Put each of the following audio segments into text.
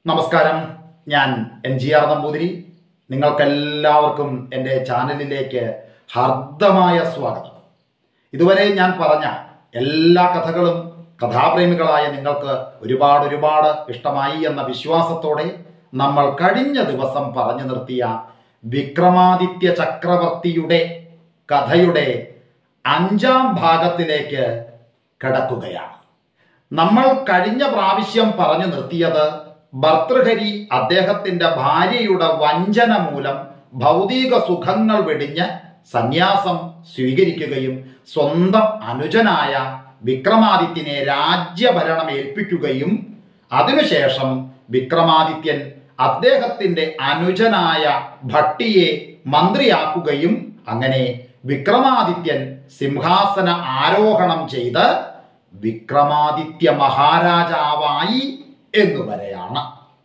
നമസ്കാരം, ഞാൻ NGR നമ്പൂതിരി. നിങ്ങൾക്കെല്ലാവർക്കും എൻ്റെ ചാനലിലേക്ക് ഹാർദമായ സ്വാഗതം. ഇതുവരെ ഞാൻ പറഞ്ഞ എല്ലാ കഥകളും കഥാപ്രേമികളായ നിങ്ങൾക്ക് ഒരുപാട് ഇഷ്ടമായി എന്ന വിശ്വാസത്തോടെ നമ്മൾ കഴിഞ്ഞ ദിവസം പറഞ്ഞു നിർത്തിയ വിക്രമാദിത്യ ചക്രവർത്തിയുടെ കഥയുടെ 5ാം ഭാഗത്തിലേക്ക് കടക്കുകയാണ്. നമ്മൾ കഴിഞ്ഞ പ്രാവശ്യം പറഞ്ഞു നിർത്തിയത് ഭർതൃഹരി അദ്ദേഹത്തിന്റെ ഭാര്യയുടെ വഞ്ചന മൂലം ഭൗതിക സുഖങ്ങൾ വെടിഞ്ഞ് സന്യാസം സ്വീകരിക്കുകയും സ്വന്തം അനുജനായ വിക്രമാദിത്യനെ രാജ്യഭരണം ഏൽപ്പിക്കുകയും അതിനുശേഷം വിക്രമാദിത്യൻ അദ്ദേഹത്തിന്റെ അനുജനായ ഭട്ടിയെ മന്ത്രിയാക്കുകയും അങ്ങനെ വിക്രമാദിത്യൻ സിംഹാസന ആരോഹണം ചെയ്ത് വിക്രമാദിത്യ മഹാരാജാവായി എന്നുവരെയാണ്.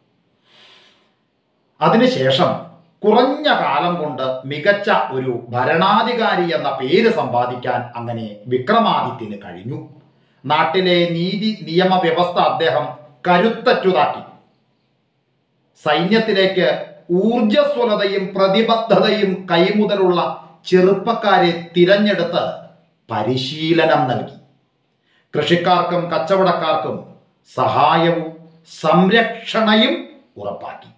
അതിനുശേഷം കുറഞ്ഞ കാലം കൊണ്ട് മികച്ച ഒരു ഭരണാധികാരി എന്ന പേര് സമ്പാദിക്കാൻ അങ്ങനെ വിക്രമാദിത്യന് കഴിഞ്ഞു. നാട്ടിലെ നീതി നിയമ വ്യവസ്ഥ അദ്ദേഹം കരുത്തറ്റുതാക്കി. സൈന്യത്തിലേക്ക് ഊർജസ്വലതയും പ്രതിബദ്ധതയും കൈമുതലുള്ള ചെറുപ്പക്കാരെ തിരഞ്ഞെടുത്ത് പരിശീലനം നൽകി. കൃഷിക്കാർക്കും കച്ചവടക്കാർക്കും സഹായവും സംരക്ഷണയും ഉറപ്പാക്കി.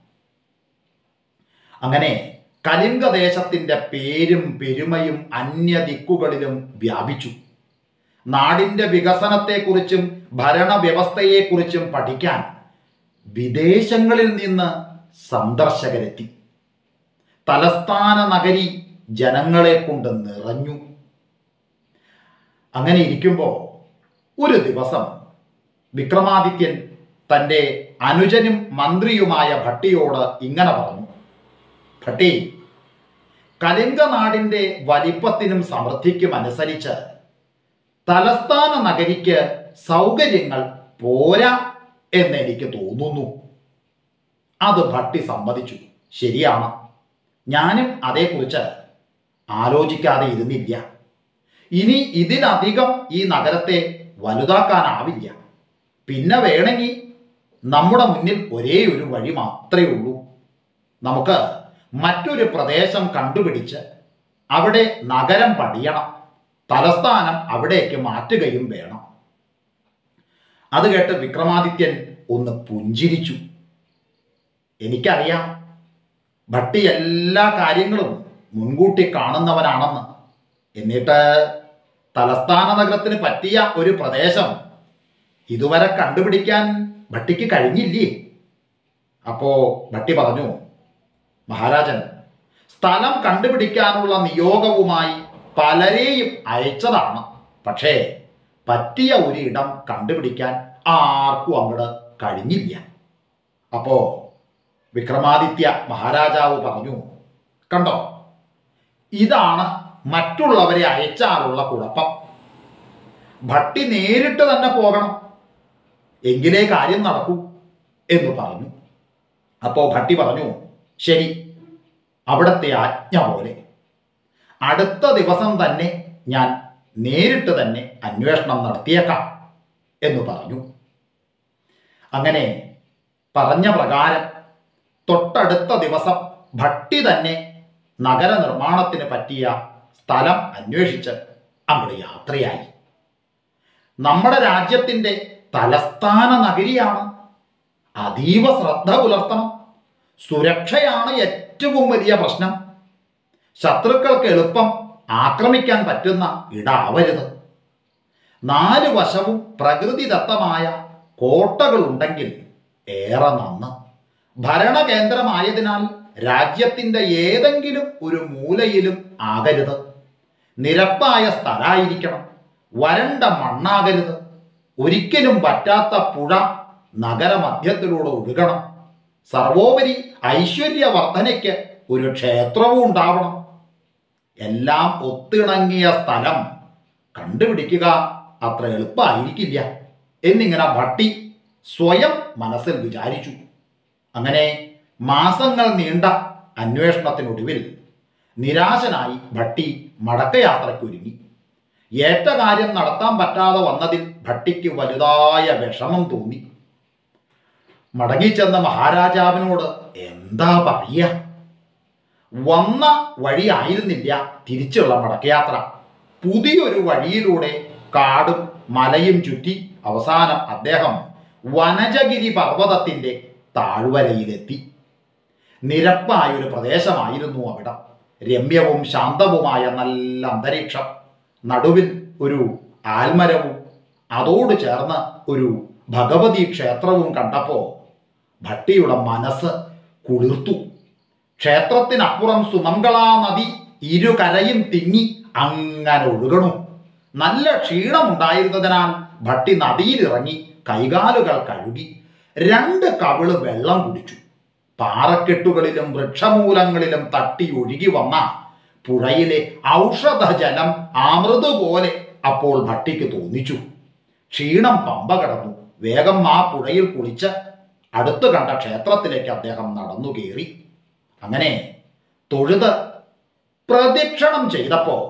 അങ്ങനെ കലിംഗദേശത്തിന്റെ പേരും പെരുമയും അന്യദിക്കുകളിലും വ്യാപിച്ചു. നാടിന്റെ വികസനത്തെക്കുറിച്ചും ഭരണവ്യവസ്ഥയെക്കുറിച്ചും പഠിക്കാൻ വിദേശങ്ങളിൽ നിന്ന് സന്ദർശകരെത്തി. തലസ്ഥാന നഗരി ജനങ്ങളെ കൊണ്ട് നിറഞ്ഞു. അങ്ങനെ ഇരിക്കുമ്പോൾ ഒരു ദിവസം വിക്രമാദിത്യൻ തൻ്റെ അനുജനും മന്ത്രിയുമായ ഭട്ടിയോട് ഇങ്ങനെ പറഞ്ഞു: ഭട്ടി, കലിംഗ നാടിൻ്റെ വലിപ്പത്തിനും സമൃദ്ധിക്കും അനുസരിച്ച് തലസ്ഥാന നഗരിക്ക് സൗകര്യങ്ങൾ പോരാ എന്നെനിക്ക് തോന്നുന്നു. അത് ഭട്ടി സമ്മതിച്ചു. ശരിയാണ്, ഞാനും അതേക്കുറിച്ച് ആലോചിക്കാതെ ഇരുന്നില്ല. ഇനി ഇതിലധികം ഈ നഗരത്തെ വലുതാക്കാനാവില്ല. പിന്നെ വേണമെങ്കിൽ നമ്മുടെ മുന്നിൽ ഒരേ ഒരു വഴി മാത്രമേ ഉള്ളൂ. നമുക്ക് മറ്റൊരു പ്രദേശം കണ്ടുപിടിച്ച് അവിടെ നഗരം പണിയണം. തലസ്ഥാനം അവിടേക്ക് മാറ്റുകയും വേണം. അത് കേട്ട് വിക്രമാദിത്യൻ ഒന്ന് പുഞ്ചിരിച്ചു. എനിക്കറിയാം, ഭട്ടി എല്ലാ കാര്യങ്ങളും മുൻകൂട്ടി കാണുന്നവനാണെന്ന്. എന്നിട്ട് തലസ്ഥാന നഗരത്തിന് പറ്റിയ ഒരു പ്രദേശം ഇതുവരെ കണ്ടുപിടിക്കാൻ ഭട്ടിക്ക് കഴിഞ്ഞില്ലേ? അപ്പോ ഭട്ടി പറഞ്ഞു: മഹാരാജൻ, സ്ഥലം കണ്ടുപിടിക്കാനുള്ള നിയോഗവുമായി പലരെയും അയച്ചതാണ്. പക്ഷേ പറ്റിയ ഒരു ഇടം കണ്ടുപിടിക്കാൻ ആർക്കും അങ്ങോട്ട് കഴിഞ്ഞില്ല. അപ്പോ വിക്രമാദിത്യ മഹാരാജാവ് പറഞ്ഞു: കണ്ടോ, ഇതാണ് മറ്റുള്ളവരെ അയച്ചാലുള്ള കുഴപ്പം. ഭട്ടി നേരിട്ട് തന്നെ പോകണം, എങ്കിലേ കാര്യം നടക്കൂ എന്ന് പറഞ്ഞു. അപ്പോൾ ഭട്ടി പറഞ്ഞു: ശരി, അവിടുത്തെ ആജ്ഞ പോലെ. അടുത്ത ദിവസം തന്നെ ഞാൻ നേരിട്ട് തന്നെ അന്വേഷണം നടത്തിയേക്കാം എന്ന് പറഞ്ഞു. അങ്ങനെ പറഞ്ഞ പ്രകാരം തൊട്ടടുത്ത ദിവസം ഭട്ടി തന്നെ നഗര നിർമ്മാണത്തിന് പറ്റിയ സ്ഥലം അന്വേഷിച്ച് അങ്ങോട്ട് യാത്രയായി. നമ്മുടെ രാജ്യത്തിൻ്റെ തലസ്ഥാന നഗരിയാണ്. അതീവ ശ്രദ്ധ പുലർത്തണം. സുരക്ഷയാണ് ഏറ്റവും വലിയ പ്രശ്നം. ശത്രുക്കൾക്ക് എളുപ്പം ആക്രമിക്കാൻ പറ്റുന്ന ഇടാവരുത്. 4 വശവും പ്രകൃതിദത്തമായ കോട്ടകളുണ്ടെങ്കിൽ ഏറെ നന്ന്. ഭരണകേന്ദ്രമായതിനാൽ രാജ്യത്തിൻ്റെ ഏതെങ്കിലും ഒരു മൂലയിലും ആകരുത്. നിരപ്പായ സ്ഥലമായിരിക്കണം. വരണ്ട മണ്ണാകരുത്. ഒരിക്കലും പറ്റാത്ത പുഴ നഗരമധ്യത്തിലൂടെ ഒഴുകണം. സർവോപരി ഐശ്വര്യവർദ്ധനയ്ക്ക് ഒരു ക്ഷേത്രവും ഉണ്ടാവണം. എല്ലാം ഒത്തിണങ്ങിയ സ്ഥലം കണ്ടുപിടിക്കുക അത്ര എളുപ്പമായിരിക്കില്ല എന്നിങ്ങനെ ഭട്ടി സ്വയം മനസ്സിൽ വിചാരിച്ചു. അങ്ങനെ മാസങ്ങൾ നീണ്ട അന്വേഷണത്തിനൊടുവിൽ നിരാശനായി ഭട്ടി മടക്കയാത്രയ്ക്കൊരുങ്ങി. ഏറ്റ കാര്യം നടത്താൻ പറ്റാതെ വന്നതിൽ ഭട്ടിക്ക് വലുതായ വിഷമം തോന്നി. മടങ്ങിച്ചെന്ന മഹാരാജാവിനോട് എന്താ പറയുക? വന്ന വഴി ആയിരുന്നില്ല തിരിച്ചുള്ള മടക്കയാത്ര. പുതിയൊരു വഴിയിലൂടെ കാടും മലയും ചുറ്റി അവസാനം അദ്ദേഹം വനജഗിരി പർവ്വതത്തിൻ്റെ താഴ്വരയിലെത്തി. നിരപ്പായൊരു പ്രദേശമായിരുന്നു അവിടം. രമ്യവും ശാന്തവുമായ നല്ല അന്തരീക്ഷം. നടുവിൽ ഒരു ആൽമരവും അതോട് ചേർന്ന് ഒരു ഭഗവതി ക്ഷേത്രവും കണ്ടപ്പോൾ ഭട്ടിയുടെ മനസ്സ് കുളിർത്തു. ക്ഷേത്രത്തിനപ്പുറം സുമംഗളാ നദി ഇരുകരയും തിങ്ങി അങ്ങനെ ഒഴുകണു. നല്ല ക്ഷീണമുണ്ടായിരുന്നതിനാൽ ഭട്ടി നദിയിലിറങ്ങി കൈകാലുകൾ കഴുകി 2 കവിള് വെള്ളം കുടിച്ചു. പാറക്കെട്ടുകളിലും വൃക്ഷമൂലങ്ങളിലും തട്ടി ഒഴുകി വന്ന പുഴയിലെ ഔഷധജലം അമൃത് പോലെ അപ്പോൾ ഭട്ടിക്ക് തോന്നിച്ചു. ക്ഷീണം പമ്പ കടന്നു. വേഗം ആ പുഴയിൽ കുളിച്ച് അടുത്തു കണ്ട ക്ഷേത്രത്തിലേക്ക് അദ്ദേഹം നടന്നു കയറി. അങ്ങനെ തൊഴുത് പ്രദക്ഷിണം ചെയ്തപ്പോൾ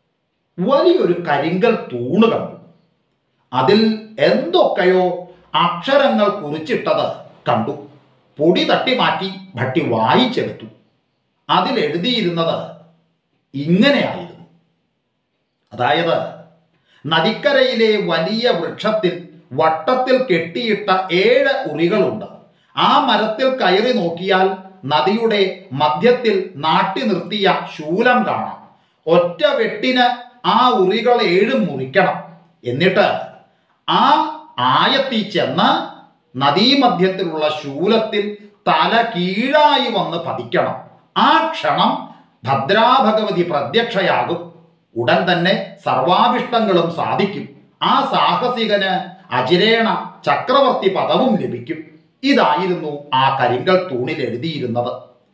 വലിയൊരു കരിങ്കൽ തൂണ് കണ്ടു. അതിൽ എന്തൊക്കെയോ അക്ഷരങ്ങൾ കുറിച്ചിട്ടത് കണ്ടു. പൊടി തട്ടി മാറ്റി ഭട്ടി വായിച്ചെടുത്തു. അതിലെഴുതിയിരുന്നത് ഇങ്ങനെയായിരുന്നു. അതായത്, നദിക്കരയിലെ വലിയ വൃക്ഷത്തിൽ വട്ടത്തിൽ കെട്ടിയിട്ട 7 ഉറികളുണ്ട്. ആ മരത്തിൽ കയറി നോക്കിയാൽ നദിയുടെ മധ്യത്തിൽ നാട്ടി നിർത്തിയ ശൂലം കാണാം. ഒറ്റ വെട്ടിന് ആ ഉറികൾ 7 മുറിക്കണം. എന്നിട്ട് ആ ആയത്തിൽ ചെന്ന് നദീമധ്യത്തിലുള്ള ശൂലത്തിൽ തല കീഴായി വന്ന് പതിക്കണം. ആ ക്ഷണം ഭദ്രാഭഗവതി പ്രത്യക്ഷയാകും. ഉടൻ തന്നെ സർവാഭിഷ്ടങ്ങളും സാധിക്കും. ആ സാഹസികന് അജിരേണ ചക്രവർത്തി പദവും ലഭിക്കും. ഇതായിരുന്നു ആ കരിങ്കൽ തൂണിൽ എഴുതിയിരുന്നത്.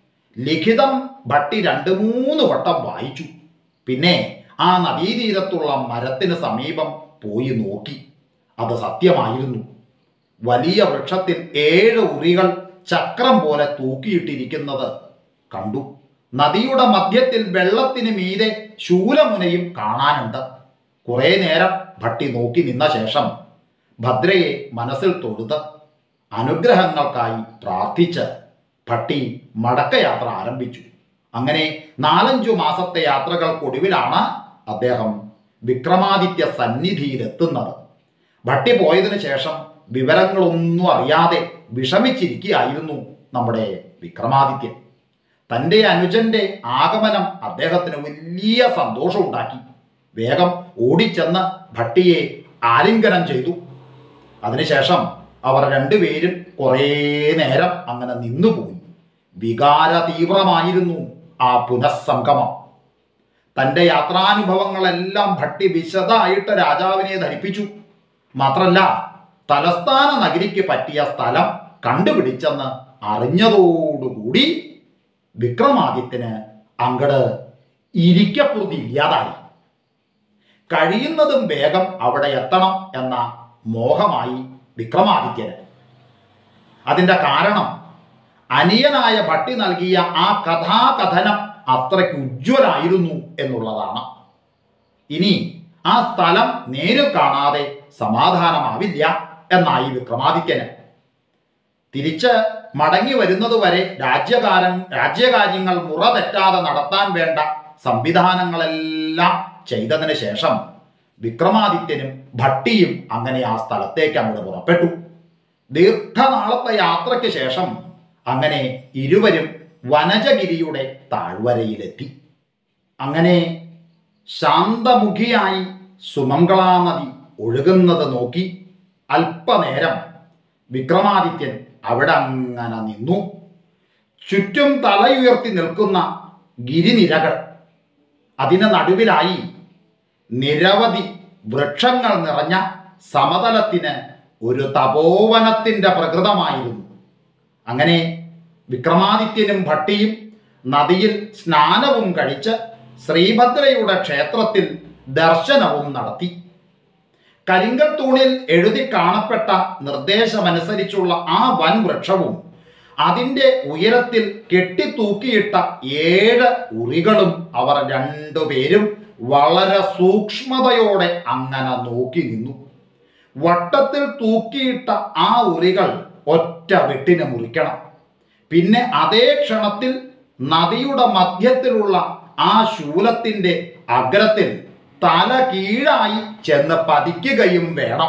ലിഖിതം ഭട്ടി 2-3 വട്ടം വായിച്ചു. പിന്നെ ആ നദീതീരത്തുള്ള മരത്തിന് സമീപം പോയി നോക്കി. അത് സത്യമായിരുന്നു. വലിയ വൃക്ഷത്തിൽ 7 ഉറികൾ ചക്രം പോലെ തൂക്കിയിട്ടിരിക്കുന്നത് കണ്ടു. നദിയുടെ മധ്യത്തിൽ വെള്ളത്തിന് മീതെ ശൂലമുനയും കാണാനുണ്ട്. കുറെ നേരം ഭട്ടി നോക്കി നിന്ന ശേഷം ഭദ്രയെ മനസ്സിൽ തൊഴുത് അനുഗ്രഹങ്ങൾക്കായി പ്രാർത്ഥിച്ച് ഭട്ടി മടക്കയാത്ര ആരംഭിച്ചു. അങ്ങനെ 4-5 മാസത്തെ യാത്രകൾക്കൊടുവിലാണ് അദ്ദേഹം വിക്രമാദിത്യ സന്നിധിയിലെത്തുന്നത്. ഭട്ടി പോയതിനു ശേഷം വിവരങ്ങളൊന്നും അറിയാതെ വിഷമിച്ചിരിക്കുകയായിരുന്നു നമ്മുടെ വിക്രമാദിത്യൻ. തൻ്റെ അനുജന്റെ ആഗമനം അദ്ദേഹത്തിന് വലിയ സന്തോഷമുണ്ടാക്കി. വേഗം ഓടിച്ചെന്ന് ഭട്ടിയെ ആലിംഗനം ചെയ്തു. അതിനുശേഷം അവർ 2 പേരും കുറേ നേരം അങ്ങനെ നിന്നുപോയി. വികാര തീവ്രമായിരുന്നു ആ പുനഃസംഗമം. തൻ്റെ യാത്രാനുഭവങ്ങളെല്ലാം ഭട്ടി വിശദമായിട്ട് രാജാവിനെ ധരിപ്പിച്ചു. മാത്രല്ല, തലസ്ഥാന നഗരിക്ക് പറ്റിയ സ്ഥലം കണ്ടുപിടിച്ചെന്ന് അറിഞ്ഞതോടുകൂടി വിക്രമാദിത്യന് അങ്ങട് ഇരിക്കപ്പുറത്തി ഇല്ലാതായി. കഴിയുന്നതും വേഗം അവിടെ എത്തണം എന്ന മോഹമായി വിക്രമാദിത്യന്. അതിൻ്റെ കാരണം അനിയനായ ഭട്ടി നൽകിയ ആ കഥാകഥനം അത്രയ്ക്ക് ഉജ്ജ്വലായിരുന്നു എന്നുള്ളതാണ്. ഇനി ആ സ്ഥലം നേരിൽ കാണാതെ സമാധാനമാവില്ല എന്നായി വിക്രമാദിത്യന്. തിരിച്ച് മടങ്ങി വരുന്നതുവരെ രാജ്യകാര്യങ്ങൾ മുറ തെറ്റാതെ നടത്താൻ വേണ്ട സംവിധാനങ്ങളെല്ലാം ചെയ്തതിന് ശേഷം വിക്രമാദിത്യനും ഭട്ടിയും അങ്ങനെ ആ സ്ഥലത്തേക്ക് അങ്ങോട്ട് പുറപ്പെട്ടു. ദീർഘനാളത്തെ യാത്രയ്ക്ക് ശേഷം അങ്ങനെ ഇരുവരും വനജഗിരിയുടെ താഴ്വരയിലെത്തി. അങ്ങനെ ശാന്തമുഖിയായി സുമംഗളാ നദി ഒഴുകുന്നത് നോക്കി അല്പനേരം വിക്രമാദിത്യൻ അവിടെ അങ്ങനെ നിന്നു. ചുറ്റും തലയുയർത്തി നിൽക്കുന്ന ഗിരിനിരകൾ, അതിന് നടുവിലായി നിരവധി വൃക്ഷങ്ങൾ നിറഞ്ഞ സമതലത്തിന് ഒരു തപോവനത്തിൻ്റെ പ്രകൃതമായിരുന്നു. അങ്ങനെ വിക്രമാദിത്യനും ഭട്ടിയും നദിയിൽ സ്നാനവും കഴിച്ച് ശ്രീഭദ്രയുടെ ക്ഷേത്രത്തിൽ ദർശനവും നടത്തി. കരിങ്കൽ തൂണിൽ എഴുതി കാണപ്പെട്ട നിർദ്ദേശമനുസരിച്ചുള്ള ആ വൻ വൃക്ഷവും അതിൻ്റെ ഉയരത്തിൽ കെട്ടിത്തൂക്കിയിട്ട 7 ഉറികളും അവർ 2 പേരും വളരെ സൂക്ഷ്മതയോടെ അങ്ങനെ നോക്കി നിന്നു. വട്ടത്തിൽ തൂക്കിയിട്ട ആ ഉറികൾ ഒറ്റ വെട്ടിന് മുറിക്കണം. പിന്നെ അതേ ക്ഷണത്തിൽ നദിയുടെ മധ്യത്തിലുള്ള ആ ശൂലത്തിൻ്റെ അഗ്രത്തിൽ തല കീഴായി ചെന്ന് പതിക്കുകയും വേണം.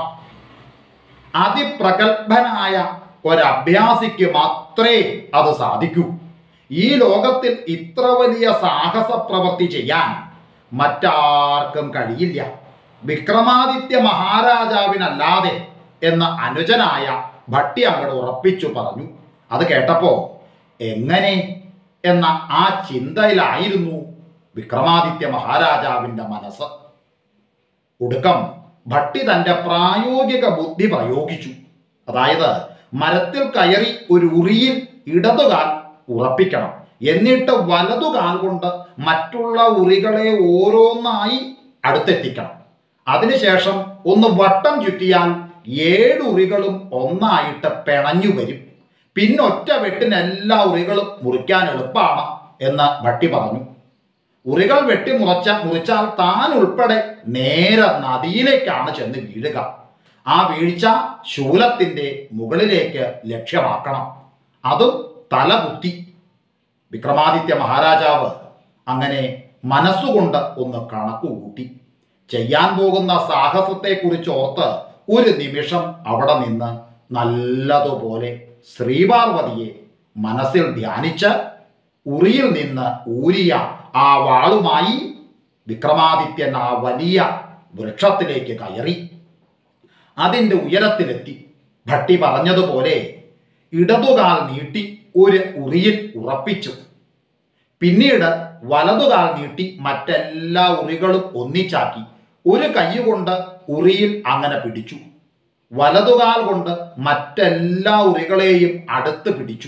അതിപ്രഗത്ഭനായ ഒരഭ്യാസിക്ക് മാത്രമേ അത് സാധിക്കൂ. ഈ ലോകത്തിൽ ഇത്ര വലിയ സാഹസ പ്രവൃത്തി ചെയ്യാൻ മറ്റാർക്കും കഴിയില്ല, വിക്രമാദിത്യ മഹാരാജാവിനല്ലാതെ എന്ന് അനുജനായ ഭട്ടി അങ്ങോട്ട് ഉറപ്പിച്ചു പറഞ്ഞു. അത് കേട്ടപ്പോ എങ്ങനെ എന്ന ആ ചിന്തയിലായിരുന്നു വിക്രമാദിത്യ മഹാരാജാവിൻ്റെ മനസ്സ്. ഒടുക്കം ഭട്ടി തൻ്റെ പ്രായോഗിക ബുദ്ധി പ്രയോഗിച്ചു. അതായത് മരത്തിൽ കയറി ഒരു ഉറിയിൽ ഇടതുകാൽ ഉറപ്പിക്കണം, എന്നിട്ട് വലതുകാൽ കൊണ്ട് മറ്റുള്ള ഉറികളെ ഓരോന്നായി അടുത്തെത്തിക്കണം. അതിനുശേഷം ഒന്ന് വട്ടം ചുറ്റിയാൽ 7 ഉറികളും ഒന്നായിട്ട് പിണഞ്ഞു വരും. പിന്നെ ഒറ്റ വെട്ടിന് എല്ലാ ഉറികളും മുറിക്കാൻ എളുപ്പമാണ് എന്ന് ഭട്ടി പറഞ്ഞു. ഉറികൾ വെട്ടി മുറിച്ചാൽ താൻ ഉൾപ്പെടെ നേരെ നദിയിലേക്കാണ് ചെന്ന് വീഴുക. ആ വീഴ്ച ശൂലത്തിൻ്റെ മുകളിലേക്ക് ലക്ഷ്യമാക്കണം, അതും തലകുത്തി. വിക്രമാദിത്യ മഹാരാജാവ് അങ്ങനെ മനസ്സുകൊണ്ട് ഒന്ന് കണക്കുകൂട്ടി. ചെയ്യാൻ പോകുന്ന സാഹസത്തെക്കുറിച്ച് ഓർത്ത് ഒരു നിമിഷം അവിടെ നിന്ന് നല്ലതുപോലെ ശ്രീപാർവതിയെ മനസ്സിൽ ധ്യാനിച്ച് ഉറിയിൽ നിന്ന് ഊരിയ ആ വാളുമായി വിക്രമാദിത്യൻ ആ വലിയ വൃക്ഷത്തിലേക്ക് കയറി. അതിൻ്റെ ഉയരത്തിലെത്തി ഭട്ടി പറഞ്ഞതുപോലെ ഇടതുകാൽ നീട്ടി ഒരു ഉറിയിൽ ഉറപ്പിച്ചു. പിന്നീട് വലതുകാൽ നീട്ടി മറ്റെല്ലാ ഉറികളും ഒന്നിച്ചാക്കി ഒരു കൈ കൊണ്ട് ഉറിയിൽ അങ്ങനെ പിടിച്ചു. വലതുകാൽ കൊണ്ട് മറ്റെല്ലാ ഉറികളെയും അടുത്ത് പിടിച്ചു.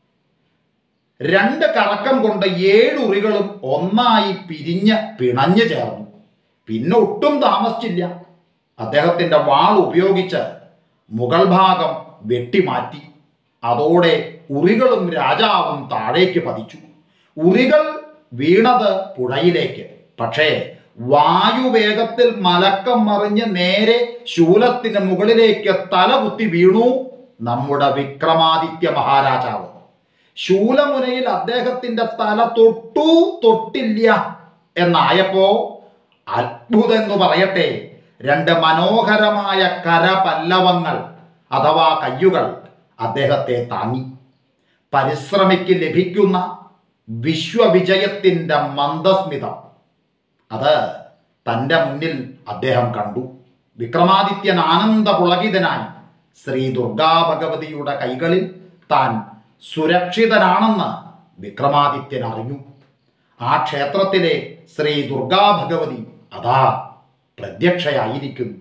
2 കറക്കം കൊണ്ട് 7 ഉറികളും ഒന്നായി പിണഞ്ഞു ചേർന്നു. പിന്നെ ഒട്ടും താമസിച്ചില്ല, അദ്ദേഹത്തിൻ്റെ വാൾ ഉപയോഗിച്ച് മുകൾ ഭാഗം വെട്ടിമാറ്റി. അതോടെ ഉറികളും രാജാവും താഴേക്ക് പതിച്ചു. ഉറികൾ വീണത് പുഴയിലേക്ക്. പക്ഷേ വായുവേഗത്തിൽ മലക്കം മറിഞ്ഞ് നേരെ ശൂലത്തിന് മുകളിലേക്ക് തലകുത്തി വീണു നമ്മുടെ വിക്രമാദിത്യ മഹാരാജാവ്. ശൂലമുനയിൽ അദ്ദേഹത്തിൻ്റെ തല തൊട്ടില്ല എന്നായപ്പോ അത്ഭുതം എന്ന് പറയട്ടെ, 2 മനോഹരമായ കരപല്ലവങ്ങൾ അഥവാ കയ്യുകൾ അദ്ദേഹത്തെ താങ്ങി. പരിശ്രമിക്ക് ലഭിക്കുന്ന വിശ്വവിജയത്തിൻ്റെ മന്ദസ്മിതം അത് തൻ്റെ മുന്നിൽ അദ്ദേഹം കണ്ടു. വിക്രമാദിത്യൻ ആനന്ദപുളകിതനായി ശ്രീ ദുർഗാ ഭഗവതിയുടെ കൈകളിൽ താൻ സുരക്ഷിതനാണെന്ന് വിക്രമാദിത്യൻ അറിഞ്ഞു. ആ ക്ഷേത്രത്തിലെ ശ്രീ ദുർഗാ ഭഗവതി അതാ പ്രത്യക്ഷയായിരിക്കുന്നു.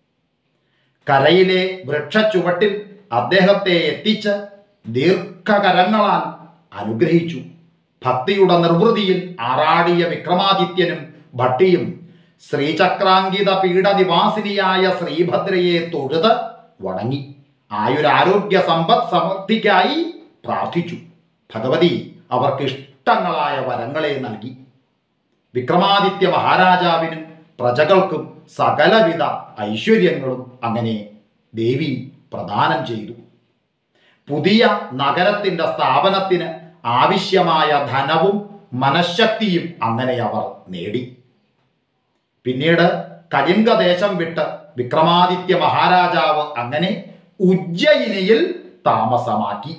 കരയിലെ വൃക്ഷച്ചുവട്ടിൽ അദ്ദേഹത്തെ എത്തിച്ച് ദീർഘകരങ്ങളാൽ അനുഗ്രഹിച്ചു. ഭക്തിയുടെ നിർവൃതിയിൽ ആറാടിയ വിക്രമാദിത്യനും ഭട്ടിയും ശ്രീചക്രാങ്കിത പീഠനിവാസിനിയായ ശ്രീഭദ്രയെ തൊഴുത് വണങ്ങി ആയുരാരോഗ്യ സമ്പദ് സമൃദ്ധിക്കായി പ്രാർത്ഥിച്ചു. ഭഗവതി അവർക്ക് ഇഷ്ടങ്ങളായ വരങ്ങളെ നൽകി. വിക്രമാദിത്യ മഹാരാജാവിനും പ്രജകൾക്കും സകലവിധ ഐശ്വര്യങ്ങളും അങ്ങനെ ദേവി പ്രദാനം ചെയ്തു. പുതിയ നഗരത്തിൻ്റെ സ്ഥാപനത്തിന് ആവശ്യമായ ധനവും മനഃശക്തിയും അങ്ങനെ അവർ നേടി. പിന്നീട് കലിംഗദേശം വിട്ട് വിക്രമാദിത്യ മഹാരാജാവ് അങ്ങനെ ഉജ്ജയിനിയിൽ താമസമാക്കി.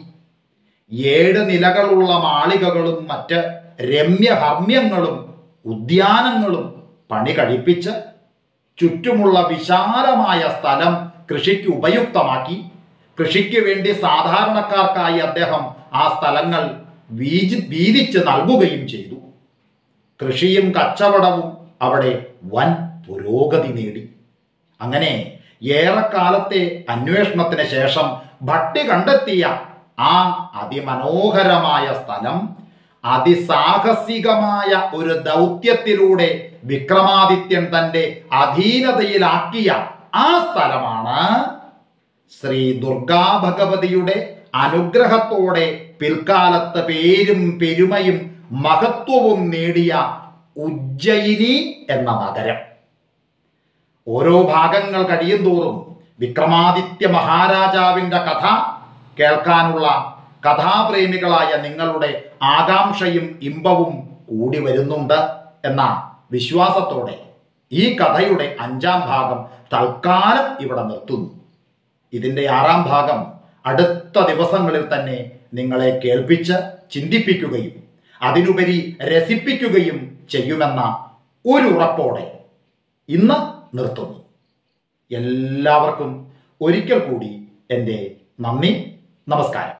7 നിലകളുള്ള മാളികകളും മറ്റ് രമ്യഹർമ്മ്യങ്ങളും ഉദ്യാനങ്ങളും പണി കഴിപ്പിച്ച് ചുറ്റുമുള്ള വിശാലമായ സ്ഥലം കൃഷിക്ക് ഉപയുക്തമാക്കി. കൃഷിക്ക് വേണ്ടി സാധാരണക്കാർക്കായി അദ്ദേഹം ആ സ്ഥലങ്ങൾ വീതിച്ച് നൽകുകയും ചെയ്തു. കൃഷിയും കച്ചവടവും അവിടെ വൻ പുരോഗതി നേടി. അങ്ങനെ ഏറെക്കാലത്തെ അന്വേഷണത്തിന് ശേഷം ഭട്ടി കണ്ടെത്തിയ ആ അതിമനോഹരമായ സ്ഥലം അതിസാഹസികമായ ഒരു ദൗത്യത്തിലൂടെ വിക്രമാദിത്യൻ തൻ്റെ അധീനതയിലാക്കിയ ആ സ്ഥലമാണ് ശ്രീ ദുർഗാ ഭഗവതിയുടെ അനുഗ്രഹത്തോടെ പിൽക്കാലത്ത് പേരും പെരുമയും മഹത്വവും നേടിയ ഉജ്ജയിനി എന്ന നഗരം. ഓരോ ഭാഗങ്ങൾ കഴിയുന്തോറും വിക്രമാദിത്യ മഹാരാജാവിൻ്റെ കഥ കേൾക്കാനുള്ള കഥാപ്രേമികളായ നിങ്ങളുടെ ആകാംക്ഷയും ഇമ്പവും കൂടി വരുന്നുണ്ട് എന്ന വിശ്വാസത്തോടെ ഈ കഥയുടെ 5ാം ഭാഗം തൽക്കാലം ഇവിടെ നിർത്തുന്നു. ഇതിൻ്റെ 6ാം ഭാഗം അടുത്ത ദിവസങ്ങളിൽ തന്നെ നിങ്ങളെ കേൾപ്പിച്ച് ചിന്തിപ്പിക്കുകയും അതിനുപരി രസിപ്പിക്കുകയും ചെയ്യുമെന്ന ഒരു ഉറപ്പോടെ ഇന്ന് നിർത്തുന്നു. എല്ലാവർക്കും ഒരിക്കൽ കൂടി എൻ്റെ നന്ദി, നമസ്കാരം.